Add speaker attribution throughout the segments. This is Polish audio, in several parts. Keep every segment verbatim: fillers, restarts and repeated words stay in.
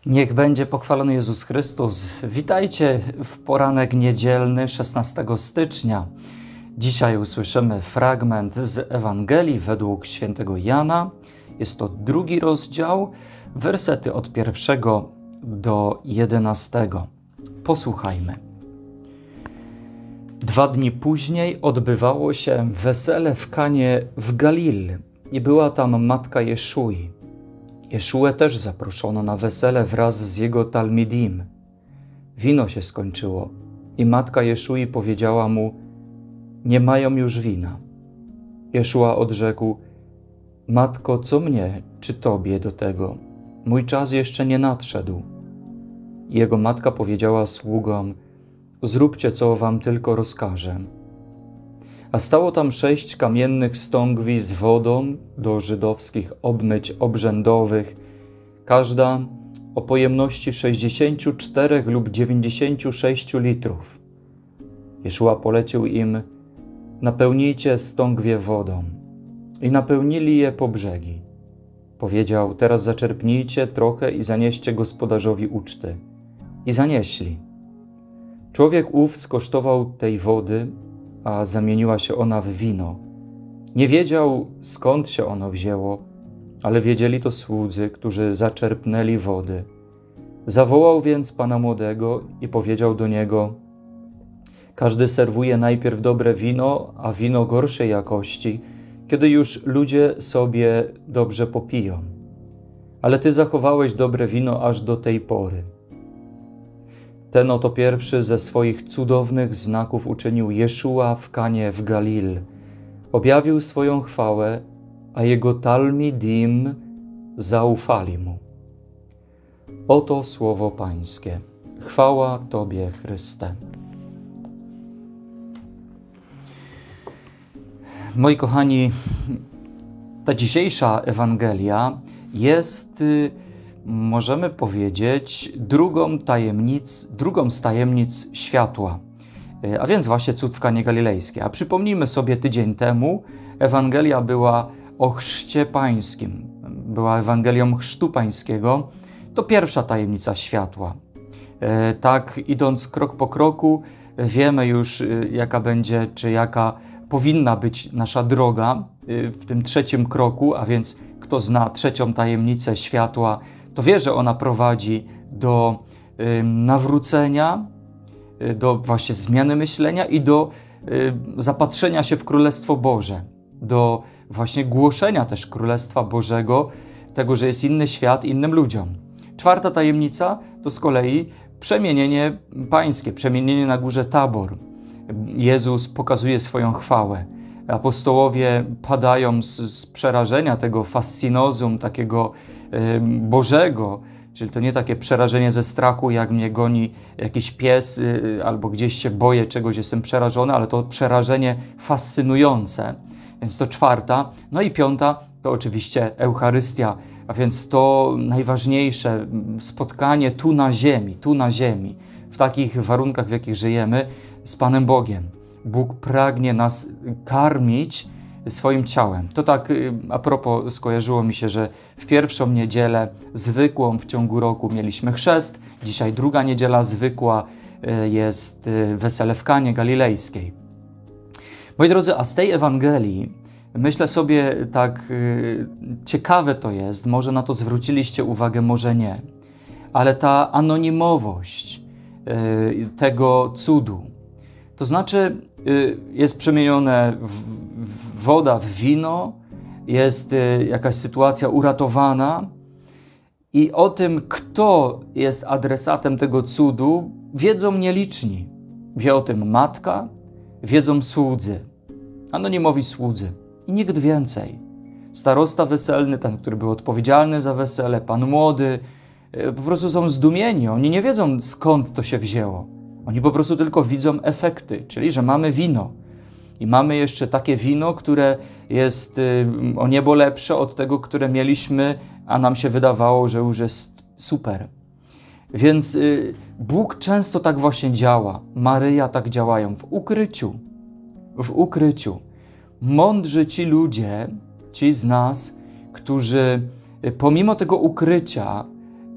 Speaker 1: Niech będzie pochwalony Jezus Chrystus. Witajcie w poranek niedzielny szesnastego stycznia. Dzisiaj usłyszymy fragment z Ewangelii według świętego Jana. Jest to drugi rozdział, wersety od pierwszego do jedenastego. Posłuchajmy. Dwa dni później odbywało się wesele w Kanie w Galilii i była tam matka Jeszui. Jeszułę też zaproszono na wesele wraz z jego talmidim. Wino się skończyło i matka Jeszui powiedziała mu: nie mają już wina. Jeszua odrzekł: matko, co mnie czy tobie do tego? Mój czas jeszcze nie nadszedł. Jego matka powiedziała sługom: zróbcie, co wam tylko rozkażę. A stało tam sześć kamiennych stągwi z wodą do żydowskich obmyć obrzędowych, każda o pojemności sześćdziesięciu czterech lub dziewięćdziesięciu sześciu litrów. Jeszua polecił im: napełnijcie stągwie wodą. I napełnili je po brzegi. Powiedział: teraz zaczerpnijcie trochę i zanieście gospodarzowi uczty. I zanieśli. Człowiek ów skosztował tej wody, a zamieniła się ona w wino. Nie wiedział, skąd się ono wzięło, ale wiedzieli to słudzy, którzy zaczerpnęli wody. Zawołał więc pana młodego i powiedział do niego: każdy serwuje najpierw dobre wino, a wino gorszej jakości, kiedy już ludzie sobie dobrze popiją. Ale ty zachowałeś dobre wino aż do tej pory. Ten oto pierwszy ze swoich cudownych znaków uczynił Jeszua w Kanie w Galilii. Objawił swoją chwałę, a jego talmidim zaufali mu. Oto słowo Pańskie. Chwała Tobie, Chryste. Moi kochani, ta dzisiejsza Ewangelia jest, możemy powiedzieć, drugą, tajemnic, drugą z tajemnic światła, a więc właśnie cud w Kanie Galilejskiej. A przypomnijmy sobie, tydzień temu Ewangelia była o chrzcie pańskim, była Ewangelią chrztu pańskiego. To pierwsza tajemnica światła. Tak, idąc krok po kroku, wiemy już, jaka będzie, czy jaka powinna być nasza droga w tym trzecim kroku, a więc kto zna trzecią tajemnicę światła, to wie, że ona prowadzi do nawrócenia, do właśnie zmiany myślenia i do zapatrzenia się w Królestwo Boże, do właśnie głoszenia też Królestwa Bożego, tego, że jest inny świat innym ludziom. Czwarta tajemnica to z kolei przemienienie pańskie, przemienienie na górze Tabor. Jezus pokazuje swoją chwałę. Apostołowie padają z, z przerażenia tego fascinozum, takiego y, Bożego, czyli to nie takie przerażenie ze strachu, jak mnie goni jakiś pies y, albo gdzieś się boję czegoś, jestem przerażony, ale to przerażenie fascynujące. Więc to czwarta. No i piąta to oczywiście Eucharystia, a więc to najważniejsze spotkanie tu na ziemi, tu na ziemi, w takich warunkach, w jakich żyjemy, z Panem Bogiem. Bóg pragnie nas karmić swoim ciałem. To tak a propos skojarzyło mi się, że w pierwszą niedzielę zwykłą w ciągu roku mieliśmy chrzest, dzisiaj druga niedziela zwykła jest wesele w Kanie Galilejskiej. Moi drodzy, a z tej Ewangelii myślę sobie, tak ciekawe to jest, może na to zwróciliście uwagę, może nie, ale ta anonimowość tego cudu, to znaczy jest przemienione woda w wino, jest jakaś sytuacja uratowana i o tym, kto jest adresatem tego cudu, wiedzą nieliczni. Wie o tym matka, wiedzą słudzy, anonimowi słudzy i nikt więcej. Starosta weselny, ten, który był odpowiedzialny za wesele, pan młody, po prostu są zdumieni. Oni nie wiedzą, skąd to się wzięło. Oni po prostu tylko widzą efekty, czyli że mamy wino. I mamy jeszcze takie wino, które jest o niebo lepsze od tego, które mieliśmy, a nam się wydawało, że już jest super. Więc Bóg często tak właśnie działa. Maryja tak działają w ukryciu. W ukryciu. Mądrzy ci ludzie, ci z nas, którzy pomimo tego ukrycia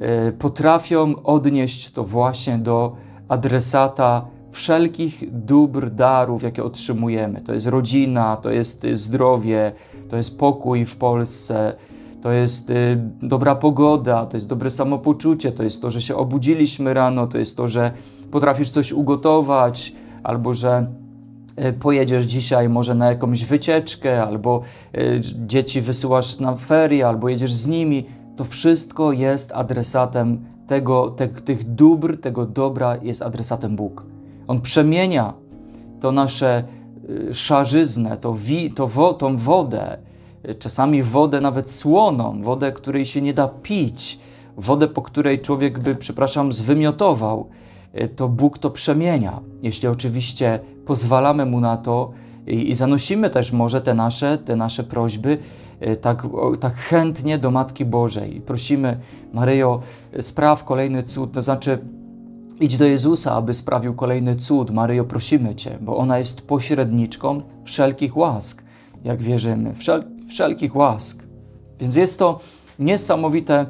Speaker 1: potrafią odnieść to właśnie do adresata wszelkich dóbr, darów, jakie otrzymujemy. To jest rodzina, to jest zdrowie, to jest pokój w Polsce, to jest dobra pogoda, to jest dobre samopoczucie, to jest to, że się obudziliśmy rano, to jest to, że potrafisz coś ugotować, albo że pojedziesz dzisiaj może na jakąś wycieczkę, albo dzieci wysyłasz na ferie, albo jedziesz z nimi. To wszystko jest adresatem tego, te, tych dóbr, tego dobra jest adresatem Bóg. On przemienia to nasze szarzyznę, to, wi, to wo, tą wodę, czasami wodę nawet słoną, wodę, której się nie da pić, wodę, po której człowiek by, przepraszam, zwymiotował, to Bóg to przemienia. Jeśli oczywiście pozwalamy Mu na to i, i zanosimy też może te nasze, te nasze prośby tak, tak chętnie do Matki Bożej. Prosimy, Maryjo, spraw kolejny cud, to znaczy idź do Jezusa, aby sprawił kolejny cud. Maryjo, prosimy Cię, bo ona jest pośredniczką wszelkich łask, jak wierzymy, Wszel wszelkich łask. Więc jest to niesamowite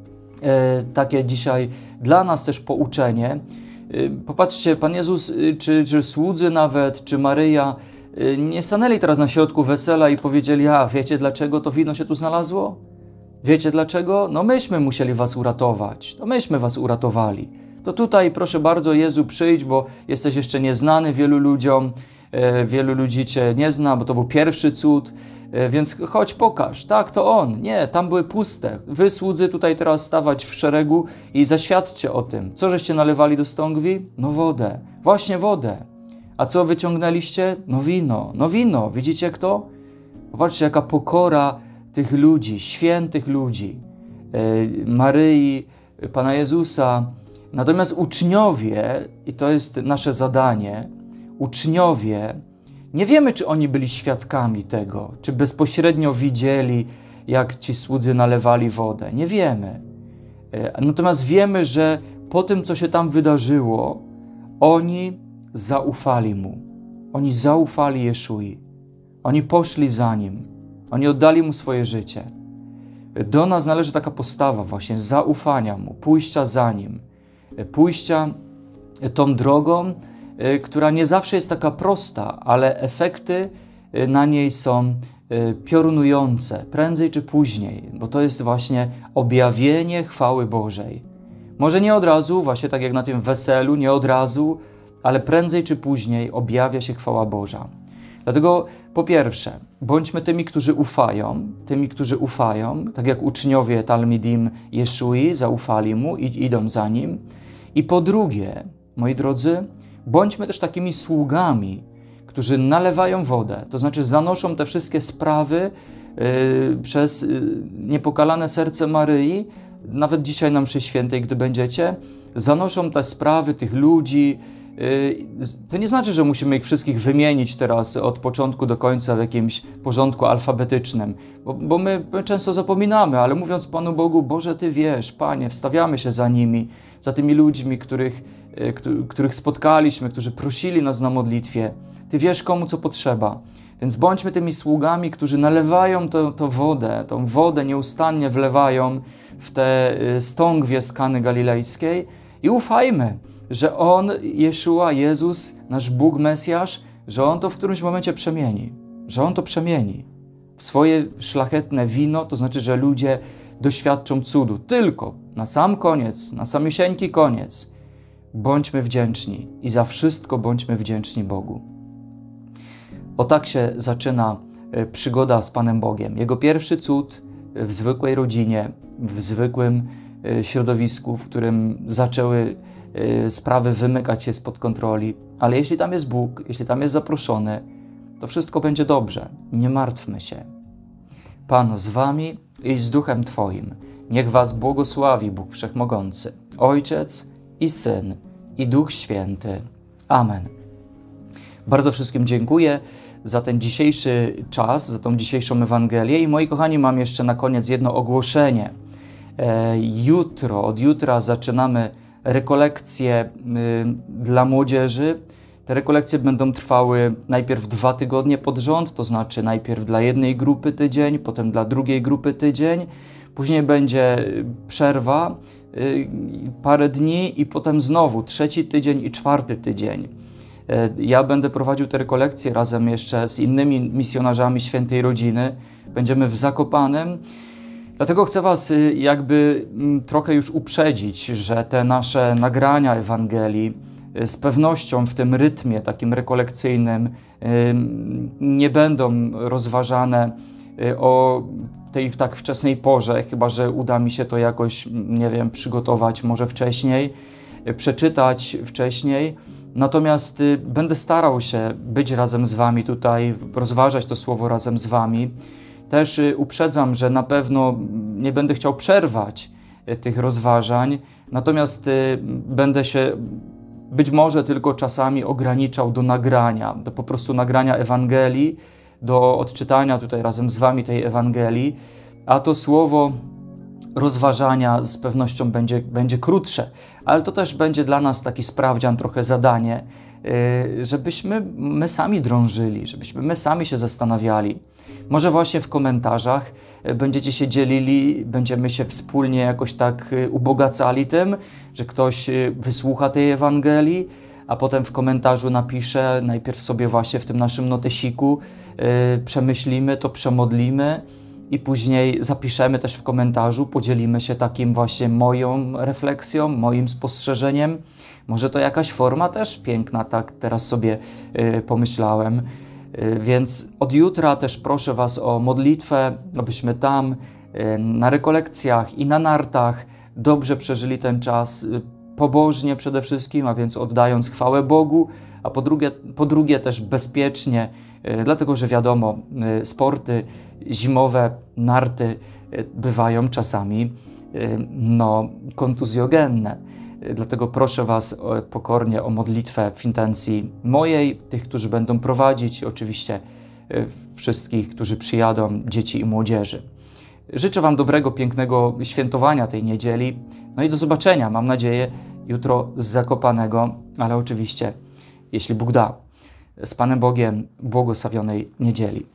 Speaker 1: e, takie dzisiaj dla nas też pouczenie. E, popatrzcie, Pan Jezus, czy, czy słudzy nawet, czy Maryja, e, nie stanęli teraz na środku wesela i powiedzieli: a wiecie, dlaczego to wino się tu znalazło? Wiecie dlaczego? No myśmy musieli was uratować, to myśmy was uratowali. To tutaj, proszę bardzo, Jezu, przyjdź, bo jesteś jeszcze nieznany wielu ludziom, e, wielu ludzi Cię nie zna, bo to był pierwszy cud, e, więc chodź, pokaż, tak, to On. Nie, tam były puste. Wy, słudzy, tutaj teraz stawać w szeregu i zaświadczcie o tym. Co żeście nalewali do stągwi? No wodę, właśnie wodę. A co wyciągnęliście? No wino, no wino. Widzicie kto? Popatrzcie, jaka pokora tych ludzi, świętych ludzi, e, Maryi, Pana Jezusa. Natomiast uczniowie, i to jest nasze zadanie, uczniowie, nie wiemy, czy oni byli świadkami tego, czy bezpośrednio widzieli, jak ci słudzy nalewali wodę. Nie wiemy. Natomiast wiemy, że po tym, co się tam wydarzyło, oni zaufali Mu. Oni zaufali Jeszui. Oni poszli za Nim. Oni oddali Mu swoje życie. Do nas należy taka postawa właśnie zaufania Mu, pójścia za Nim. Pójścia tą drogą, która nie zawsze jest taka prosta, ale efekty na niej są piorunujące, prędzej czy później, bo to jest właśnie objawienie chwały Bożej. Może nie od razu, właśnie tak jak na tym weselu, nie od razu, ale prędzej czy później objawia się chwała Boża. Dlatego po pierwsze, bądźmy tymi, którzy ufają, tymi, którzy ufają, tak jak uczniowie Talmidim Jeszui zaufali Mu i idą za Nim. I po drugie, moi drodzy, bądźmy też takimi sługami, którzy nalewają wodę, to znaczy zanoszą te wszystkie sprawy yy, przez yy, niepokalane serce Maryi, nawet dzisiaj na mszy świętej, gdy będziecie, zanoszą te sprawy tych ludzi. To nie znaczy, że musimy ich wszystkich wymienić teraz od początku do końca w jakimś porządku alfabetycznym, bo, bo my, my często zapominamy, ale mówiąc Panu Bogu: Boże, Ty wiesz, Panie, wstawiamy się za nimi, za tymi ludźmi, których, których spotkaliśmy, którzy prosili nas na modlitwie. Ty wiesz, komu co potrzeba. Więc bądźmy tymi sługami, którzy nalewają tę wodę, tą wodę nieustannie wlewają w te stągwie z Kany Galilejskiej i ufajmy, że On, Jeszua, Jezus, nasz Bóg, Mesjasz, że On to w którymś momencie przemieni, że On to przemieni w swoje szlachetne wino, to znaczy, że ludzie doświadczą cudu. Tylko na sam koniec, na samiusieńki koniec, bądźmy wdzięczni i za wszystko bądźmy wdzięczni Bogu. O tak się zaczyna przygoda z Panem Bogiem. Jego pierwszy cud w zwykłej rodzinie, w zwykłym środowisku, w którym zaczęły sprawy wymykać się spod kontroli. Ale jeśli tam jest Bóg, jeśli tam jest zaproszony, to wszystko będzie dobrze. Nie martwmy się. Pan z wami i z duchem Twoim. Niech was błogosławi Bóg Wszechmogący, Ojciec i Syn i Duch Święty. Amen. Bardzo wszystkim dziękuję za ten dzisiejszy czas, za tą dzisiejszą Ewangelię i moi kochani, mam jeszcze na koniec jedno ogłoszenie. E, jutro, od jutra zaczynamy rekolekcje y, dla młodzieży. Te rekolekcje będą trwały najpierw dwa tygodnie pod rząd, to znaczy najpierw dla jednej grupy tydzień, potem dla drugiej grupy tydzień. Później będzie przerwa parę dni i potem znowu trzeci tydzień i czwarty tydzień. Ja będę prowadził te rekolekcje razem jeszcze z innymi misjonarzami Świętej Rodziny. Będziemy w Zakopanem. Dlatego chcę Was jakby trochę już uprzedzić, że te nasze nagrania Ewangelii z pewnością w tym rytmie takim rekolekcyjnym nie będą rozważane o tej tak wczesnej porze, chyba że uda mi się to jakoś, nie wiem, przygotować może wcześniej, przeczytać wcześniej. Natomiast będę starał się być razem z Wami tutaj, rozważać to słowo razem z Wami. Też uprzedzam, że na pewno nie będę chciał przerwać tych rozważań, natomiast będę się być może tylko czasami ograniczał do nagrania, do po prostu nagrania Ewangelii, do odczytania tutaj razem z Wami tej Ewangelii, a to słowo rozważania z pewnością będzie, będzie krótsze, ale to też będzie dla nas taki sprawdzian, trochę zadanie, żebyśmy my sami drążyli, żebyśmy my sami się zastanawiali. Może właśnie w komentarzach będziecie się dzielili, będziemy się wspólnie jakoś tak ubogacali tym, że ktoś wysłucha tej Ewangelii, a potem w komentarzu napisze, najpierw sobie właśnie w tym naszym notesiku yy, przemyślimy to, przemodlimy i później zapiszemy też w komentarzu, podzielimy się takim właśnie moją refleksją, moim spostrzeżeniem. Może to jakaś forma też piękna, tak teraz sobie yy, pomyślałem. Yy, więc od jutra też proszę Was o modlitwę, abyśmy tam yy, na rekolekcjach i na nartach dobrze przeżyli ten czas, yy, pobożnie przede wszystkim, a więc oddając chwałę Bogu, a po drugie, po drugie też bezpiecznie, yy, dlatego że wiadomo, yy, sporty zimowe, narty yy, bywają czasami yy, no, kontuzjogenne. Yy, dlatego proszę Was yy, pokornie o modlitwę w intencji mojej, tych, którzy będą prowadzić i oczywiście yy, wszystkich, którzy przyjadą, dzieci i młodzieży. Życzę Wam dobrego, pięknego świętowania tej niedzieli. No i do zobaczenia, mam nadzieję, jutro z Zakopanego, ale oczywiście, jeśli Bóg da. Z Panem Bogiem, błogosławionej niedzieli.